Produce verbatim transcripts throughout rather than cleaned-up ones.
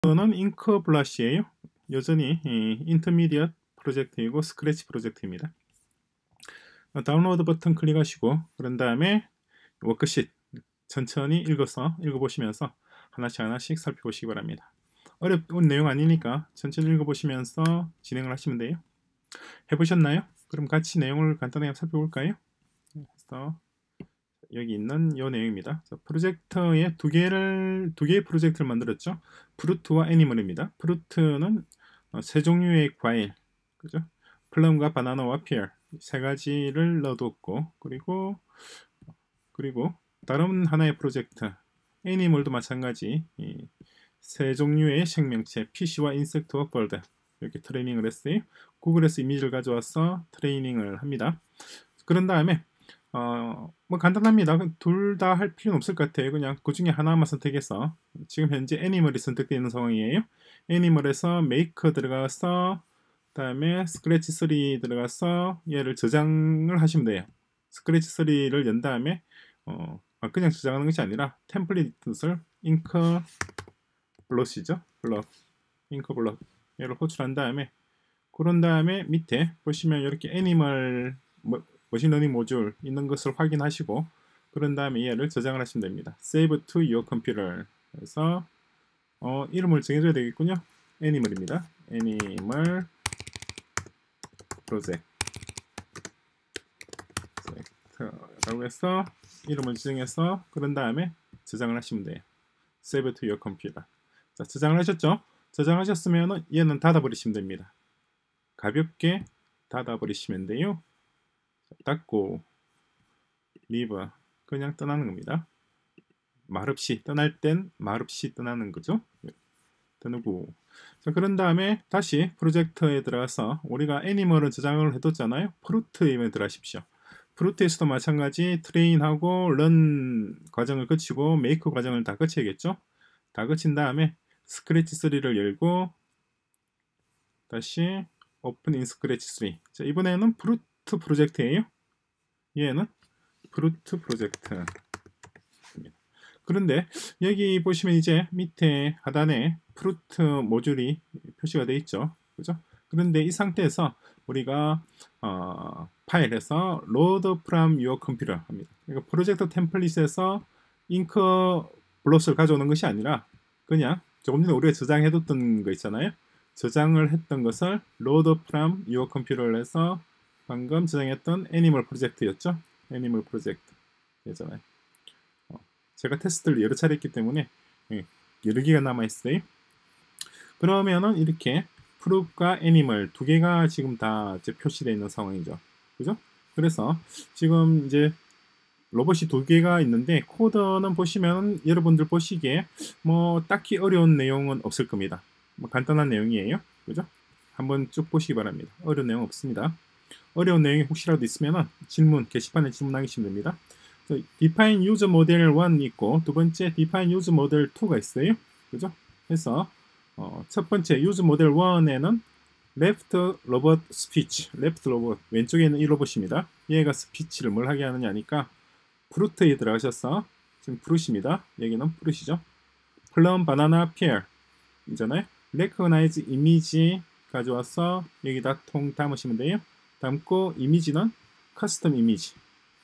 는 잉크 블러시예요. 여전히 인터미디엇 프로젝트이고 스크래치 프로젝트입니다. 다운로드 버튼 클릭하시고 그런 다음에 워크시트 천천히 읽어서 읽어보시면서 하나씩 하나씩 살펴보시기 바랍니다. 어려운 내용 아니니까 천천히 읽어보시면서 진행을 하시면 돼요. 해보셨나요? 그럼 같이 내용을 간단하게 살펴볼까요? 그래서 여기 있는 이 내용입니다. 프로젝트에 두 개를 두 개의 프로젝트를 만들었죠. 프루트와 애니멀입니다. 프루트는 세 종류의 과일, 그죠? 플럼과 바나나와 피어 세 가지를 넣어뒀고, 그리고 그리고 다른 하나의 프로젝트 애니멀도 마찬가지 이 세 종류의 생명체 피쉬와 인섹트와 벌드 이렇게 트레이닝을 했어요. 구글에서 이미지를 가져와서 트레이닝을 합니다. 그런 다음에 어, 뭐 간단합니다. 둘 다 할 필요는 없을 것 같아요. 그냥 그 중에 하나만 선택해서 지금 현재 애니멀이 선택되어 있는 상황이에요. 애니멀에서 make 들어가서 그 다음에 스크래치 쓰리 들어가서 얘를 저장을 하시면 돼요. 스크래치 쓰리를 연 다음에 어, 그냥 저장하는 것이 아니라 템플릿을 잉크 블럿이죠. 블럿, 잉크 블럿 얘를 호출한 다음에 그런 다음에 밑에 보시면 이렇게 애니멀 뭐, 머신러닝 모듈 있는 것을 확인하시고 그런 다음에 얘를 저장을 하시면 됩니다. Save to your computer 그래서 어, 이름을 정해줘야 되겠군요. 애니멀입니다. 애니멀 프로젝트 라고 해서 이름을 지정해서 그런 다음에 저장을 하시면 돼요. Save to your computer. 자, 저장을 하셨죠? 저장하셨으면 얘는 닫아버리시면 됩니다. 가볍게 닫아버리시면 돼요. 닫고 리브 그냥 떠나는 겁니다. 말없이 떠날 땐 말없이 떠나는 거죠. 떠나고 자 그런 다음에 다시 프로젝트에 들어가서 우리가 애니멀은 저장을 해뒀잖아요. 프루트에 들어가십시오. 프루트에서도 마찬가지 트레인하고 런 과정을 거치고 메이크 과정을 다 거쳐야겠죠. 다 거친 다음에 스크래치 쓰리를 열고 다시 오픈 인 스크래치 쓰리. 자, 이번에는 프루트 프로젝트예요. 얘는 프루트 프로젝트. 그런데 여기 보시면 이제 밑에 하단에 프루트 모듈이 표시가 되어 있죠. 그죠? 그런데 이 상태에서 우리가 어, 파일에서 load from your computer 합니다. 그러니까 프로젝트 템플릿에서 잉크 블롯을 가져오는 것이 아니라 그냥 조금 전에 우리가 저장해뒀던 거 있잖아요. 저장을 했던 것을 load from your computer를 해서 방금 저장했던 애니멀 프로젝트였죠. 애니멀 프로젝트 예전에 어, 제가 테스트를 여러 차례 했기 때문에 예, 여러 개가 남아있어요. 그러면은 이렇게 프루프과 애니멀 두 개가 지금 다 이제 표시되어 있는 상황이죠. 그죠? 그래서 지금 이제 로봇이 두 개가 있는데 코드는 보시면 여러분들 보시기에 뭐 딱히 어려운 내용은 없을 겁니다. 뭐 간단한 내용이에요. 그죠? 한번 쭉 보시기 바랍니다. 어려운 내용 없습니다. 어려운 내용이 혹시라도 있으면 질문, 게시판에 질문 남기시면 됩니다. Define User Model 원 있고 두 번째 Define User Model 투가 있어요. 그죠? 그래서 어, 첫 번째 User Model 원에는 Left Robot Speech, Left Robot 왼쪽에 있는 이 로봇입니다. 얘가 스피치를 뭘 하게 하느냐니까 프루트에 들어가셔서 지금 프루트입니다. 여기는 프루트이죠. 플럼, 바나나, 피어 이잖아요. Recognize Image 가져와서 여기다 통 담으시면 돼요. 담고 이미지는 커스텀 이미지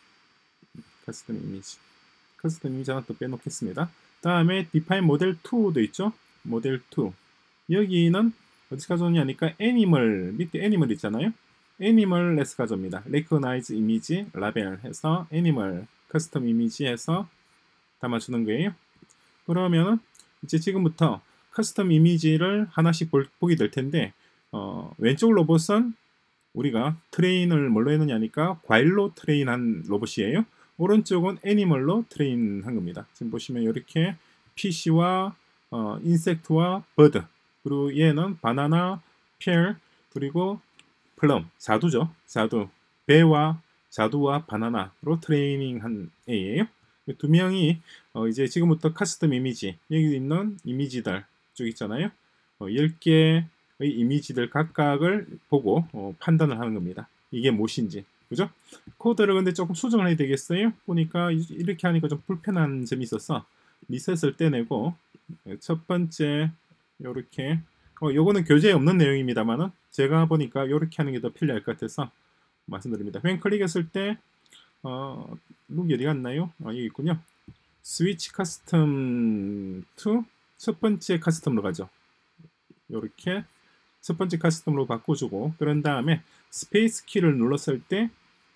커스텀 이미지 커스텀 이미지 하나 또 빼놓겠습니다. 다음에 Define Model 투도 있죠. 모델 투 여기는 어디서 가져오냐니까 애니멀 밑에 애니멀 있잖아요. 애니멀에서 가져옵니다. Recognize Image 라벨 해서 애니멀 커스텀 이미지 해서 담아주는 거예요. 그러면은 이제 지금부터 커스텀 이미지를 하나씩 볼, 보게 될 텐데 어, 왼쪽 로봇은 우리가 트레인을 뭘로 했느냐니까 과일로 트레인한 로봇이에요. 오른쪽은 애니멀로 트레인한 겁니다. 지금 보시면 이렇게 피쉬와 어, 인섹트와 버드 그리고 얘는 바나나, 피어 그리고 플럼, 자두죠. 자두, 배와 자두와 바나나로 트레이닝한 애예요. 두 명이 어, 이제 지금부터 커스텀 이미지 여기 있는 이미지들 쭉 있잖아요. 어, 열 개의 이미지들 각각을 보고 어, 판단을 하는 겁니다. 이게 무엇인지. 그죠? 코드를 근데 조금 수정을 해야 되겠어요? 보니까 이렇게 하니까 좀 불편한 점이 있어서 리셋을 떼내고 첫 번째 요렇게 어, 요거는 교재에 없는 내용입니다만은 제가 보니까 요렇게 하는 게 더 편리할 것 같아서 말씀드립니다. 왼 클릭했을 때 어, 룩이 어디 갔나요? 아, 여기 있군요. 스위치 커스텀 투 첫 번째 커스텀으로 가죠. 요렇게 첫 번째 커스텀으로 바꿔주고 그런 다음에 스페이스 키를 눌렀을 때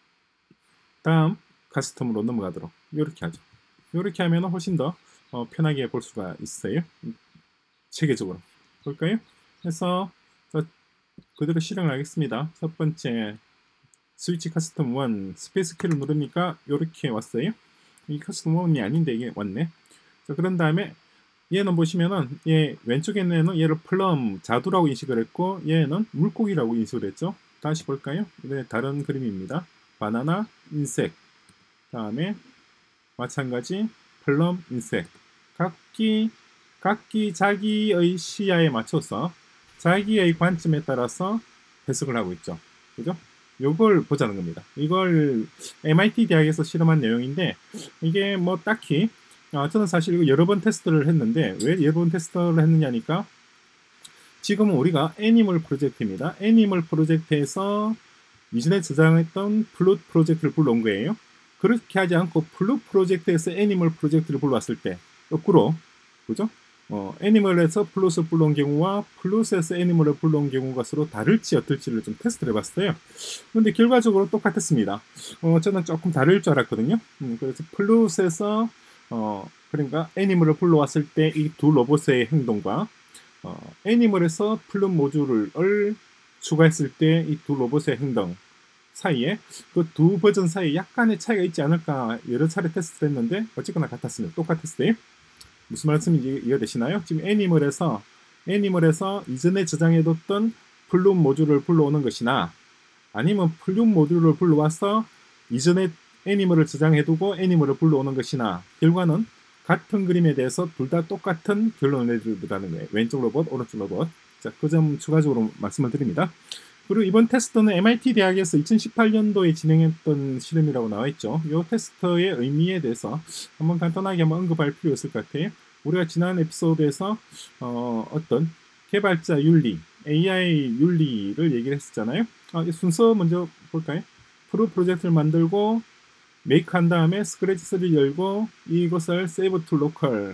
다음 커스텀으로 넘어가도록 이렇게 하죠. 이렇게 하면 훨씬 더 어, 편하게 볼 수가 있어요. 체계적으로 볼까요? 그래서 그대로 실행을 하겠습니다. 첫 번째 스위치 커스텀 일 스페이스 키를 누르니까 이렇게 왔어요. 이 커스텀 일이 아닌데 이게 왔네. 자, 그런 다음에 얘는 보시면은 얘 왼쪽에는 얘를 플럼 자두라고 인식을 했고 얘는 물고기라고 인식을 했죠. 다시 볼까요? 이번에 다른 그림입니다. 바나나 인색 다음에 마찬가지 플럼 인색 각기 각기 자기의 시야에 맞춰서 자기의 관점에 따라서 해석을 하고 있죠. 그죠? 요걸 보자는 겁니다. 이걸 엠아이티 대학에서 실험한 내용인데 이게 뭐 딱히 어, 저는 사실 이거 여러 번 테스트를 했는데 왜 여러 번 테스트를 했느냐니까 지금은 우리가 애니멀 프로젝트입니다. 애니멀 프로젝트에서 이전에 저장했던 플룻 프로젝트를 불러온 거예요. 그렇게 하지 않고 플룻 프로젝트에서 애니멀 프로젝트를 불러왔을 때 거꾸로 그죠? 어, 애니멀에서 플룻을 불러온 경우와 플룻에서 애니멀을 불러온 경우가 서로 다를지 어떨지를 좀 테스트를 해봤어요. 그런데 결과적으로 똑같았습니다. 어, 저는 조금 다를 줄 알았거든요. 음, 그래서 플룻에서 어, 그러니까 애니멀을 불러왔을 때 이 두 로봇의 행동과 어, 애니멀에서 플룻 모듈을 추가했을 때 이 두 로봇의 행동 사이에 그 두 버전 사이에 약간의 차이가 있지 않을까 여러 차례 테스트를 했는데 어쨌거나 같았습니다. 똑같았어요. 무슨 말씀인지 이해되시나요? 지금 애니멀에서 애니멀에서 이전에 저장해뒀던 플룻 모듈을 불러오는 것이나 아니면 플룻 모듈을 불러와서 이전에 애니멀을 저장해두고 애니멀을 불러오는 것이나 결과는 같은 그림에 대해서 둘 다 똑같은 결론을 내주더라는 거예요. 왼쪽 로봇, 오른쪽 로봇. 자, 그 점 추가적으로 말씀을 드립니다. 그리고 이번 테스트는 엠아이티 대학에서 이천십팔 년도에 진행했던 실험이라고 나와 있죠. 이 테스트의 의미에 대해서 한번 간단하게 한번 언급할 필요가 있을 것 같아요. 우리가 지난 에피소드에서 어, 어떤 개발자 윤리, 에이아이 윤리를 얘기를 했었잖아요. 아, 이 순서 먼저 볼까요? 프로 프로젝트를 만들고 메이크 한 다음에 스크래치 쓰리를 열고 이것을 세이브 투 로컬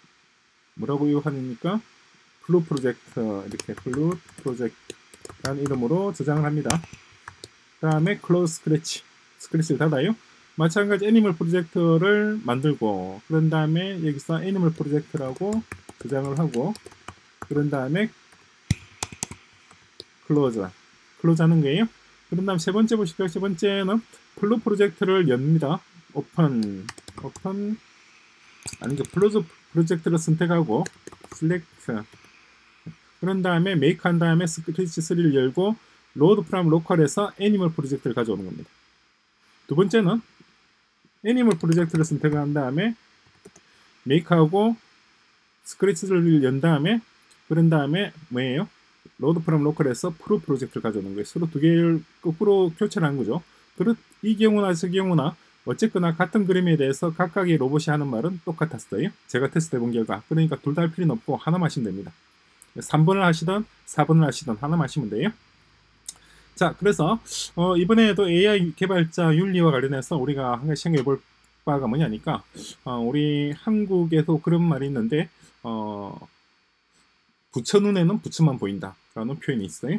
뭐라고 하니까 플루 프로젝트 이렇게 플루 프로젝트 라는 이름으로 저장을 합니다. 그 다음에 클로즈 스크래치 스크래치를 닫아요. 마찬가지 애니멀 프로젝트를 만들고 그런 다음에 여기서 애니멀 프로젝트라고 저장을 하고 그런 다음에 클로즈 클로즈 하는 거예요. 그런 다음 세 번째 보실까요? 세 번째는 플루 프로젝트를 엽니다. 오픈 오픈 아니죠. 클로즈 프로젝트를 선택하고 select 그런 다음에 메이크 한 다음에 스크래치 쓰리를 열고 로드 프롬 로컬에서 애니멀 프로젝트를 가져오는 겁니다. 두 번째는 애니멀 프로젝트를 선택한 다음에 메이크하고 스크래치를 연 다음에 그런 다음에 뭐예요? 로드 프롬 로컬에서 프로 프로젝트를 가져오는 거예요. 서로 두 개를 거꾸로 교체를 한 거죠. 그렇 이 경우나 저 경우나 어쨌거나 같은 그림에 대해서 각각의 로봇이 하는 말은 똑같았어요. 제가 테스트 해본 결과. 그러니까 둘 다 할 필요는 없고 하나만 하시면 됩니다. 삼 번을 하시던 사 번을 하시던 하나만 하시면 돼요. 자, 그래서 어, 이번에도 에이아이 개발자 윤리와 관련해서 우리가 한 가지 생각해 볼 바가 뭐냐니까 어, 우리 한국에도 그런 말이 있는데 어, 부처 눈에는 부처만 보인다 라는 표현이 있어요.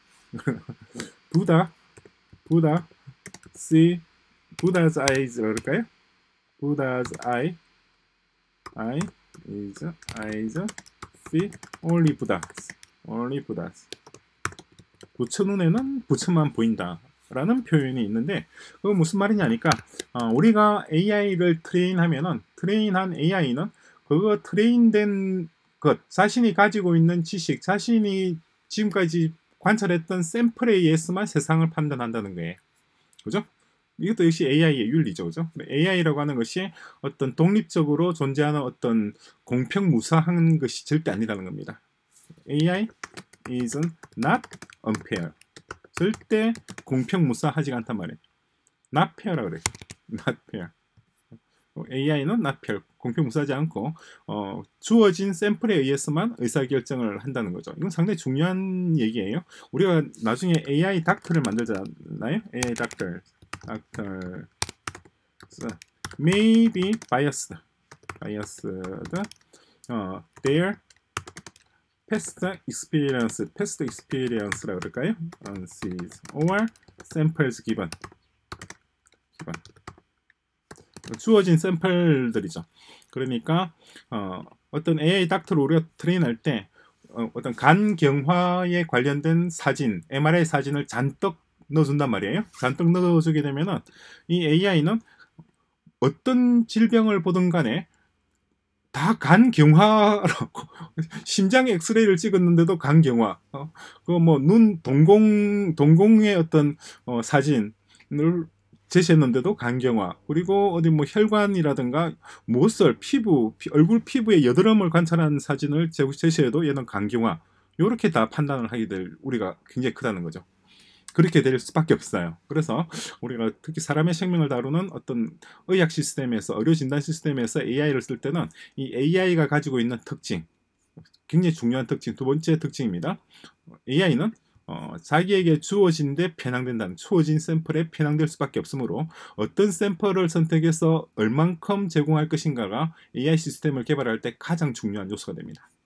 부다 부다 see Buddha's eyes 그럴까요? Buddha's eye eye is eyes see only Buddhas only Buddhas 부처 눈에는 부처만 보인다 라는 표현이 있는데 그건 무슨 말이냐니까 어, 우리가 에이아이를 트레인하면은 트레인한 에이아이는 그거 트레인된 것 자신이 가지고 있는 지식 자신이 지금까지 관찰했던 샘플에 의해서만 세상을 판단한다는 거예요. 그죠? 이것도 역시 에이아이의 윤리죠. 그죠? 에이아이라고 하는 것이 어떤 독립적으로 존재하는 어떤 공평무사한 것이 절대 아니라는 겁니다. 에이아이 is not unfair. 절대 공평무사하지 않단 말이에요. not fair라고 그래요. not fair. 에이아이는 not fair. 공평무사하지 않고 어, 주어진 샘플에 의해서만 의사결정을 한다는 거죠. 이건 상당히 중요한 얘기예요. 우리가 나중에 에이아이 닥터를 만들잖아요. 에이아이 닥터, 닥터 may be biased, biased, 어, their past experience, past experience라고 그럴까요? or samples given, given. 주어진 샘플들이죠. 그러니까 어, 어떤 에이아이 닥터를 우리가 트레인할 때 어, 어떤 간경화에 관련된 사진, 엠알아이 사진을 잔뜩 넣어준단 말이에요. 잔뜩 넣어주게 되면은 이 에이아이는 어떤 질병을 보든 간에 다 간경화라고 심장 엑스레이를 찍었는데도 간경화, 어, 그 뭐 눈 동공 동공의 어떤 어, 사진을 제시했는데도 간경화, 그리고 어디 뭐 혈관이라든가 모슬, 피부, 피, 얼굴 피부의 여드름을 관찰하는 사진을 제시해도 얘는 간경화. 이렇게 다 판단을 하게 될 우리가 굉장히 크다는 거죠. 그렇게 될 수밖에 없어요. 그래서 우리가 특히 사람의 생명을 다루는 어떤 의학 시스템에서, 의료 진단 시스템에서 에이아이를 쓸 때는 이 에이아이가 가지고 있는 특징, 굉장히 중요한 특징, 두 번째 특징입니다. 에이아이는 어, 자기에게 주어진 데 편향된다는, 주어진 샘플에 편향될 수밖에 없으므로 어떤 샘플을 선택해서 얼만큼 제공할 것인가가 에이아이 시스템을 개발할 때 가장 중요한 요소가 됩니다.